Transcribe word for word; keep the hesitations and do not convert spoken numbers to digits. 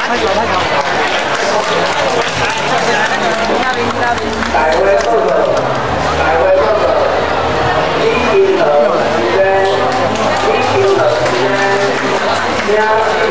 太高太高。大会报告，大会报告，李金河主任，李金河主任，请。